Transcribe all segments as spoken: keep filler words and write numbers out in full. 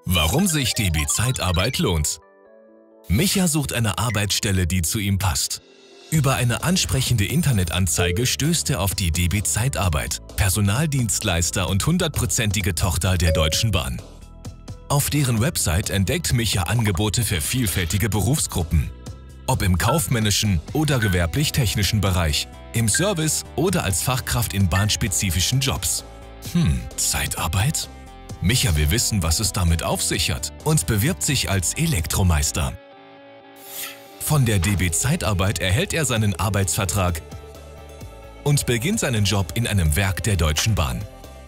Warum sich D B Zeitarbeit lohnt. Micha sucht eine Arbeitsstelle, die zu ihm passt. Über eine ansprechende Internetanzeige stößt er auf die D B Zeitarbeit, Personaldienstleister und hundertprozentige Tochter der Deutschen Bahn. Auf deren Website entdeckt Micha Angebote für vielfältige Berufsgruppen. Ob im kaufmännischen oder gewerblich-technischen Bereich, im Service oder als Fachkraft in bahnspezifischen Jobs. Hm, Zeitarbeit? Micha will wissen, was es damit auf sich hat und bewirbt sich als Elektromeister. Von der D B Zeitarbeit erhält er seinen Arbeitsvertrag und beginnt seinen Job in einem Werk der Deutschen Bahn.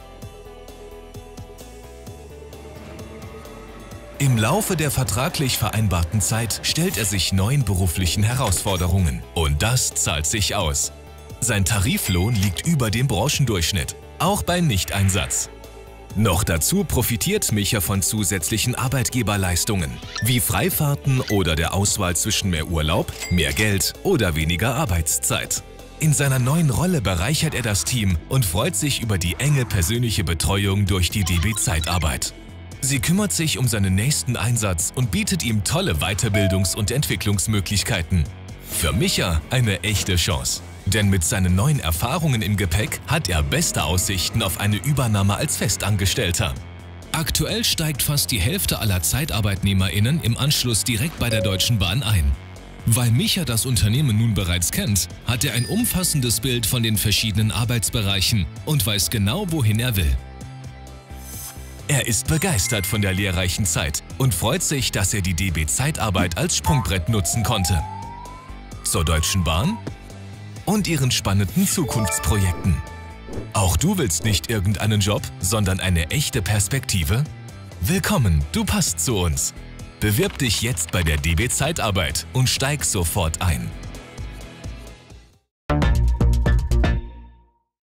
Im Laufe der vertraglich vereinbarten Zeit stellt er sich neuen beruflichen Herausforderungen und das zahlt sich aus. Sein Tariflohn liegt über dem Branchendurchschnitt, auch bei Nichteinsatz. Noch dazu profitiert Micha von zusätzlichen Arbeitgeberleistungen, wie Freifahrten oder der Auswahl zwischen mehr Urlaub, mehr Geld oder weniger Arbeitszeit. In seiner neuen Rolle bereichert er das Team und freut sich über die enge persönliche Betreuung durch die D B Zeitarbeit. Sie kümmert sich um seinen nächsten Einsatz und bietet ihm tolle Weiterbildungs- und Entwicklungsmöglichkeiten. Für Micha eine echte Chance. Denn mit seinen neuen Erfahrungen im Gepäck hat er beste Aussichten auf eine Übernahme als Festangestellter. Aktuell steigt fast die Hälfte aller ZeitarbeitnehmerInnen im Anschluss direkt bei der Deutschen Bahn ein. Weil Micha das Unternehmen nun bereits kennt, hat er ein umfassendes Bild von den verschiedenen Arbeitsbereichen und weiß genau, wohin er will. Er ist begeistert von der lehrreichen Zeit und freut sich, dass er die D B Zeitarbeit als Sprungbrett nutzen konnte. Zur Deutschen Bahn und ihren spannenden Zukunftsprojekten. Auch du willst nicht irgendeinen Job, sondern eine echte Perspektive? Willkommen, du passt zu uns! Bewirb dich jetzt bei der D B Zeitarbeit und steig sofort ein.